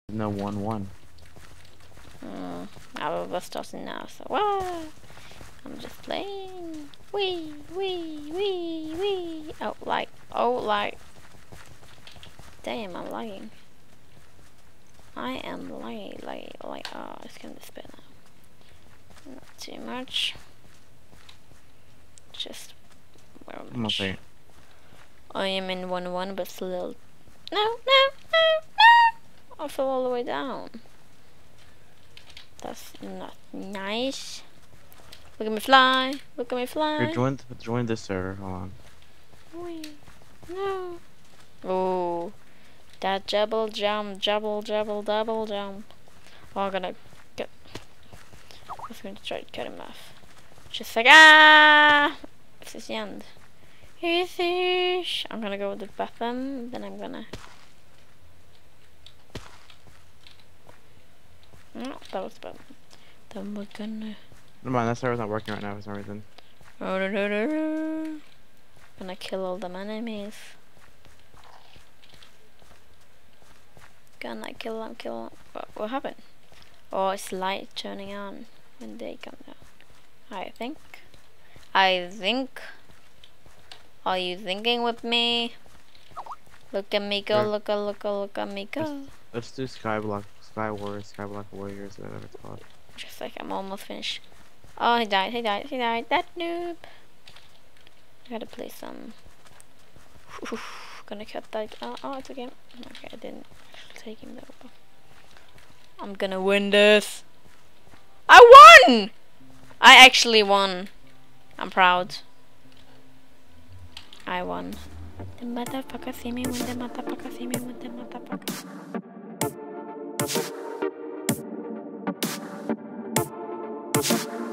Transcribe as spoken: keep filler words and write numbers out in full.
No one one. Mm, our of us doesn't know, so what? I'm just playing. Wee, wee, wee, wee. Oh, like, oh, like. Damn, I'm lagging. I am lagging, like, like, oh, it's gonna spin now. Not too much. Just, very much. Okay. I am in one one, but still. No, no, no, no! I fell all the way down. That's not nice. Look at me fly. Look at me fly. You're joined. Join this server. Hold on. Wait, no. Oh, that double jump, double, double, double jump. Oh, I'm gonna get. I was going to try to cut him off. Just like ah. This is the end. Here's this. I'm gonna go with the weapon. Then I'm gonna. No, that was bad. Then we're gonna. Never mind. That server's not working right now for some reason. Oh, no, no, no, no. Gonna kill all them enemies. Gonna kill them, kill them. What, what happened? Oh, it's light turning on when they come down. I think. I think. Are you thinking with me? Look at me go, Sure. look at, look at, look at me go. Let's, let's do Skyblock, Sky Warriors, Skyblock Warriors, whatever it's called. Just like I'm almost finished. Oh, he died, he died, he died. That noob. I gotta play some. Gonna cut that. Oh, oh, it's a game. Okay, I didn't take him though. I'm gonna win this. I won! I actually won. I'm proud. I won. The motherfucker see me when the motherfucker see me when the motherfucker.